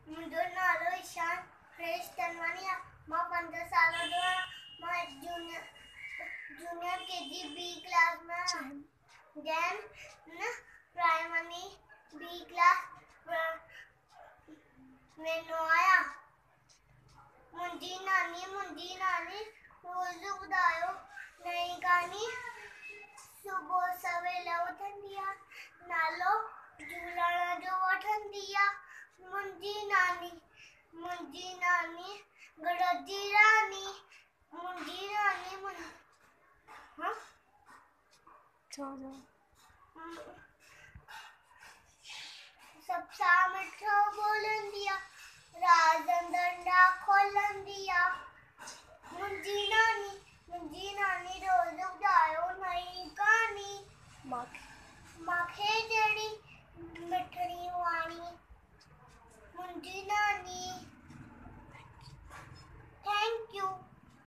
मुंहिंजो नालो ईशान हरेश तनवानी आहे। मां 5 साल जो आहियां। मां जूनियर केजी बी क्लास में आहियां। दैन प्राइमरी बी क्लास वेंदो आहियां। मुंहिंजी नानी रोज़ ॿुधायो नई कहानी सुबुह सवेल उथंदी आहे, नालो झूलण जो वठंदी आहे। मुंहिंजी नानी गॾजी रानी, मुंहिंजी नानी सभु सां मिठो बोलंदी आहे, राज़ अंदरि खोलंदी आहे। मुंहिंजी नानी रोज़ ॿुधायो नई कहानी मूंखे